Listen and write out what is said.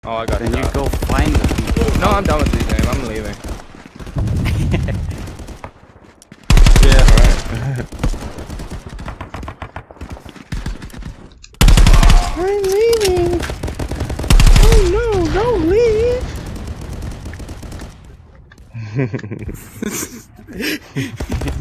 Oh, I got Then it. you go find them. No, I'm done with this game. I'm leaving. Yeah, alright. I'm leaving. Oh no, don't leave.